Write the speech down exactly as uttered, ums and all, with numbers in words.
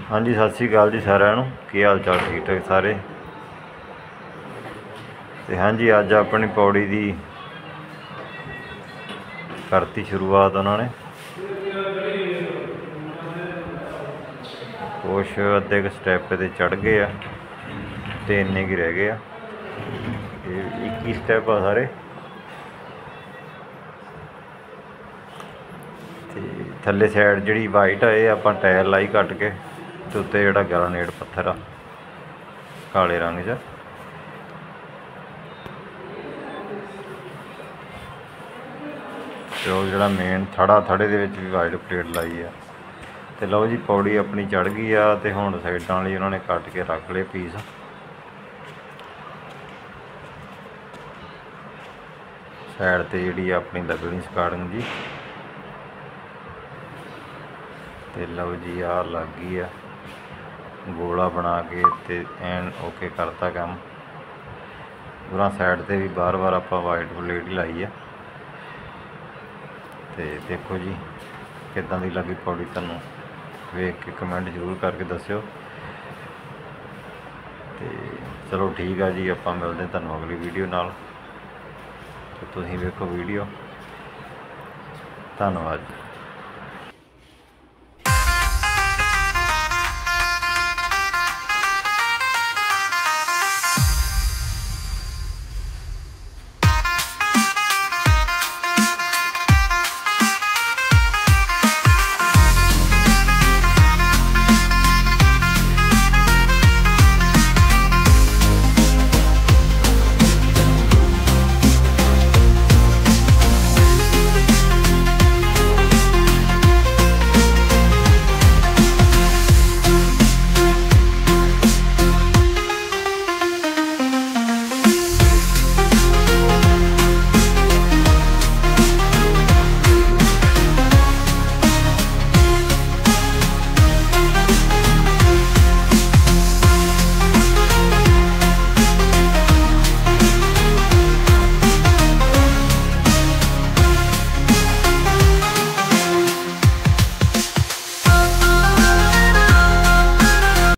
हाँ जी, सत श्री अकाल जी सारिਆਂ ਨੂੰ। की हाल चाल? ठीक ठाक सारे। तो हाँ जी, अज अपनी पौड़ी की करती शुरुआत उन्होंने कुछ अद्धे क स्टैप ते चढ़ गए आ ते इन्ने की रह गए आ। इक्की स्टैप आ सारे। ते थल्ले साइड जी वाइट आ ये आप टायर लाई कट के ते उत्ते जिहड़ा ग्रेनाइट पत्थर आ काले रंग च। तो जो मेन थड़ा थड़े दे विच भी वाइट प्लेट लाई है। तो लो जी पौड़ी अपनी चढ़ गई आ ते हुण साइडां वाली उन्होंने कट के रख ले पीस। साइड ते जिहड़ी अपनी लगनी स्कार्टिंग जी। तो लो जी आ लग गई है गोला बना के ते एन ओके करता काम। पूरा साइड ते भी बार बार आप वाइट प्लेट ही लाई है। तो देखो जी किदां दी लगी पौड़ी, तुहानूं वेख के कमेंट जरूर करके दस्सिओ। तो चलो ठीक है जी, आप मिलते हैं तुहानूं अगली वीडियो नाल। तो तुसीं वेखो वीडियो। धन्नवाद।